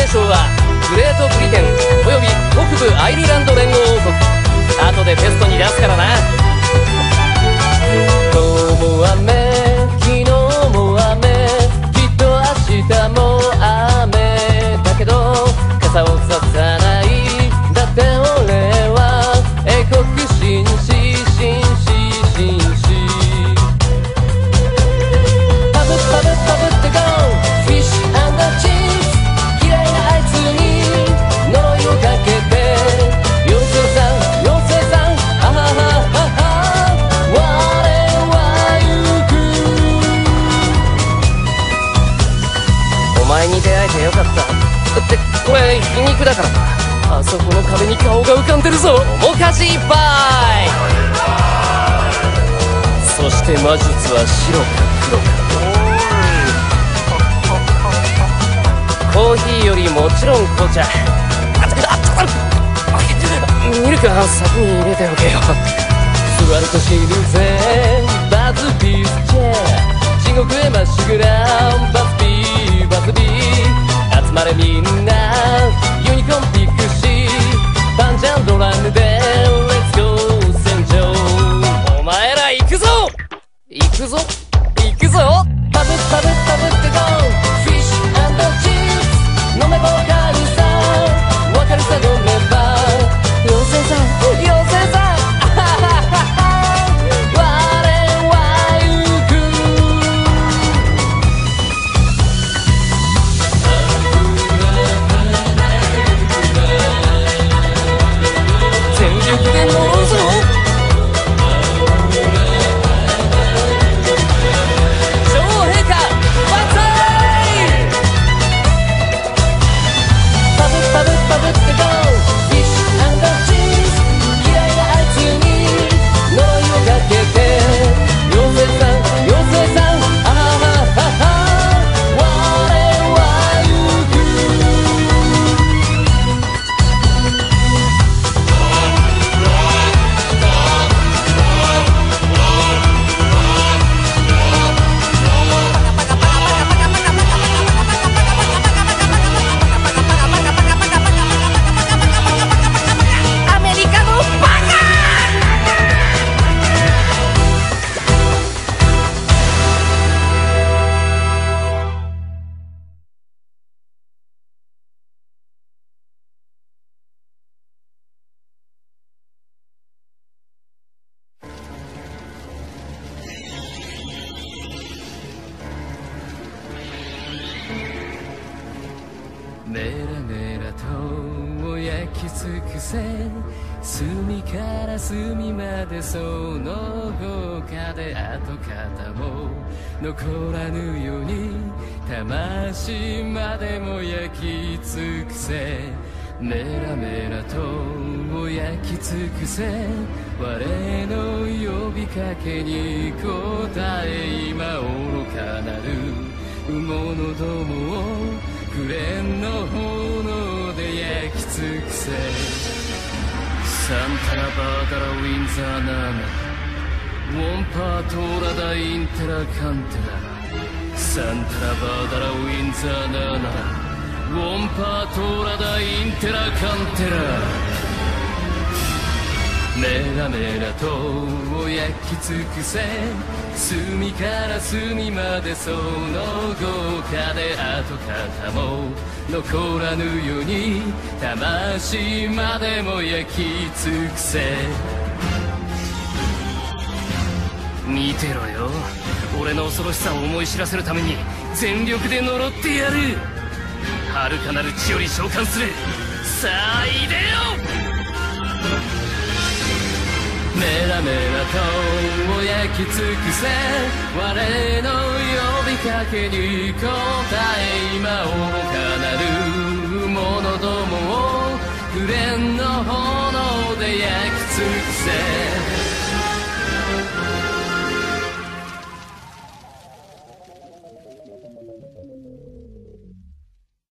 称はグレートブリテンおよび北部アイルランド連合王国。後でテストに出すからな。今日も雨、昨日も雨、きっと明日も雨だけど傘をささない。だって俺は英国紳士紳士紳士。パブパブパブってゴーフィッシュ&チップス。嫌いなあいつに呪いをかけて妖精さん妖精さんあはははは我は行く。お前に出会えてよかった。ってこれ皮肉だからな。あそこの壁に顔が浮かんでるぞ。面かじいっぱい。そして魔術は白か黒か。コーヒーよりもちろん紅茶。ミルクは先に入れておけよ。座ると知るぜバズビースチェア。地獄へまっしぐらバズビーバズビー。集まれみんなユニコーンピクシー。パンジャンドラムでレッツゴー戦場。お前ら行くぞ行くぞ行くぞ。パブパブパブってゴーフィッシュ&チップス。飲めばわかるさわかるさ飲めば。妖精さん妖精さんあはははは我は行く。全力で乗ろうぞ。女王陛下万歳。パブパブパブってゴーフィッシュ&チーズ。嫌いなあいつに呪いをかけて妖精さん妖精さんあははは我は行く。アメリカのバカ。 メラメラと焼き尽くせ隅から隅までその豪華で跡形も残らぬように魂までも焼き尽くせ。メラメラと焼き尽くせ我の呼びかけに応え今愚かなる者どもを紅の炎で焼き尽くせ。サンタラバーダラウィンザーナーナウォンパートーラダインテラカンテラ。サンタラバーダラウィンザーナーナウォンパートーラダインテラカンテラ。メラメラと焼き尽くせ隅から隅までその豪華で跡形も残らぬように魂までも焼き尽くせ。見てろよ俺の恐ろしさを思い知らせるために全力で呪ってやる。遥かなる地より召喚する。さあいでよ。メラメラと焼き尽くせ我の呼びかけに応え今愚かなる者どもを紅の炎で焼き尽くせ。